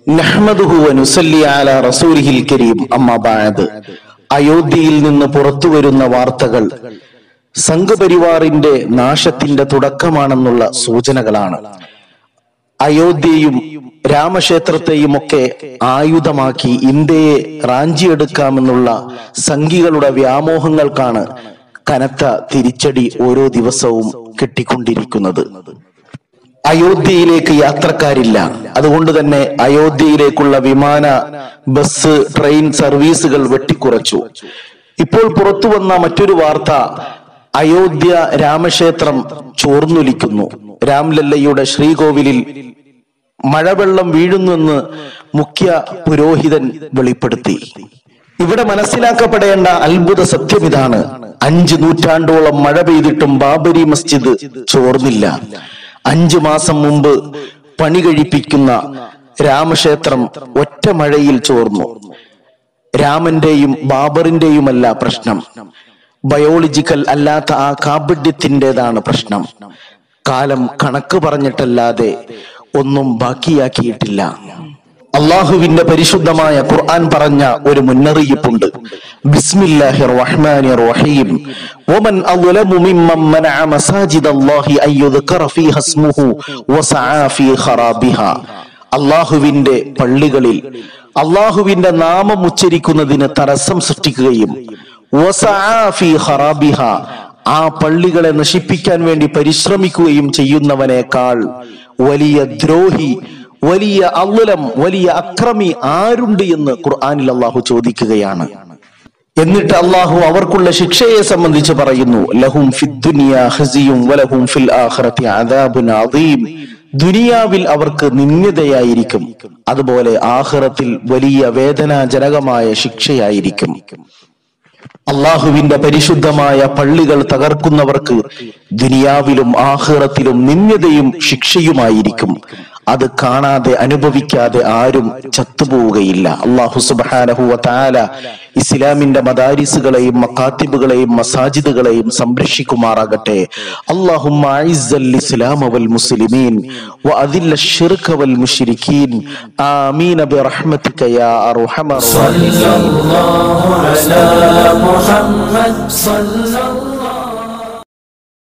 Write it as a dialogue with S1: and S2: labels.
S1: നഹ്മദുഹു വ നുസല്ലി അലാ റസൂലിഹിൽ കരീം. അമ്മാ ബഅദ്. അയോധ്യയിൽ നിന്ന് പുറത്തു വരുന്ന വാർത്തകൾ സംഘപരിവാറിന്റെ നാശത്തിന്റെ തുടക്കമാണെന്നുള്ള സൂചനകളാണ്. അയോധ്യയും രാമക്ഷേത്രത്തെയും ഒക്കെ ആയുധമാക്കി ഇന്ത്യയെ റാഞ്ചിയെടുക്കാമെന്നുള്ള സംഘികളുടെ വ്യാമോഹങ്ങൾക്കാണ് കനത്ത തിരിച്ചടി ഓരോ ദിവസവും കിട്ടിക്കൊണ്ടിരിക്കുന്നത്. അയോധ്യയിലേക്ക് യാത്രക്കാരില്ല. അതുകൊണ്ട് തന്നെ അയോധ്യയിലേക്കുള്ള വിമാന, ബസ്, ട്രെയിൻ സർവീസുകൾ വെട്ടിക്കുറച്ചു. ഇപ്പോൾ പുറത്തു വന്ന മറ്റൊരു വാർത്ത, അയോധ്യ രാമക്ഷേത്രം ചോർന്നൊലിക്കുന്നു. രാംലല്ലയുടെ ശ്രീകോവിലിൽ മഴവെള്ളം വീഴുന്നുവെന്ന് മുഖ്യ പുരോഹിതൻ വെളിപ്പെടുത്തി. ഇവിടെ മനസ്സിലാക്കപ്പെടേണ്ട അത്ഭുത സത്യം ഇതാണ്: 5 നൂറ്റാണ്ടോളം മഴ പെയ്തിട്ടും ബാബരി മസ്ജിദ് ചോർന്നില്ല. 5 മാസം മുമ്പ് പണി കഴിപ്പിക്കുന്ന രാമക്ഷേത്രം ഒറ്റ മഴയിൽ ചോർന്നു. രാമന്റെയും ബാബറിന്റെയുമല്ല പ്രശ്നം, ബയോളജിക്കൽ അല്ലാത്ത ആ കാപഢ്യത്തിൻ്റെതാണ് പ്രശ്നം. കാലം കണക്ക് പറഞ്ഞിട്ടല്ലാതെ ഒന്നും ബാക്കിയാക്കിയിട്ടില്ല. അള്ളാഹുവിന്റെ പരിശുദ്ധമായ ഖുർആൻ പറഞ്ഞ ഒരു മുന്നറിയിപ്പുണ്ട്. ബിസ്മില്ലാഹിർ റഹ്മാനിർ റഹീം. വമൻ അദ്ലമു മിമ്മൻ മനഅ മസാജിദല്ലാഹി അയ്യുദ്കറ ഫീഹാ ഇസ്മുഹു വസആ ഫീ ഖറാബിഹാ. അള്ളാഹുവിന്റെ പള്ളികളിൽ അള്ളാഹുവിന്റെ നാമം ഉച്ചരിക്കുന്നതിന് തടസ്സം സൃഷ്ടിക്കുകയും വസആ ഫീ ഖറാബിഹാ, ആ പള്ളികളെ നശിപ്പിക്കാൻ വേണ്ടി പരിശ്രമിക്കുകയും ചെയ്യുന്നവനേക്കാൾ വലിയ ദ്രോഹി, വലിയ അദ്ലം, വലിയ അക്രമി ആരുണ്ട് എന്ന് ഖുർആനിൽ അള്ളാഹു ചോദിക്കുകയാണ്. എന്നിട്ട് അള്ളാഹു അവർക്കുള്ള ശിക്ഷയെ സംബന്ധിച്ച് പറയുന്നു: ലഹും ഫിദ്ദുനിയാ ഖസിയും വലഹും ഫിൽ ആഖിറതി അദാബുൻ അദീം. ദുനിയാവിൽ അവർക്ക് നിന്ദ്യതയായിരിക്കും, അതുപോലെ ആഖിറത്തിൽ വലിയ വേദനാജനകമായ ശിക്ഷയായിരിക്കും. അള്ളാഹുവിന്റെ പരിശുദ്ധമായ പള്ളികൾ തകർക്കുന്നവർക്ക് ദുനിയാവിലും ആഖിറത്തിലും നിന്ദ്യതയും ശിക്ഷയുമായിരിക്കും. അത് കാണാതെ അനുഭവിക്കാതെ ആരും ചത്തുപോവുകയില്ല. അല്ലാഹു സുബ്ഹാനഹു വ തആല ഇസ്ലാമിന്റെ മദാരിസുകളെയും മഖാതിബുകളെയും മസാജിദുകളെയും സംരക്ഷിക്കുമാറാകട്ടെ. അല്ലാഹുമ്മ അഇസ്സൽ ഇസ്ലാമ വൽ മുസ്ലിമീൻ വ അദില്ലശ് ശിർക വൽ മുശ്രികീൻ. ആമീൻ ബിറഹ്മതിക യാ അർഹമർ റഹീമീൻ.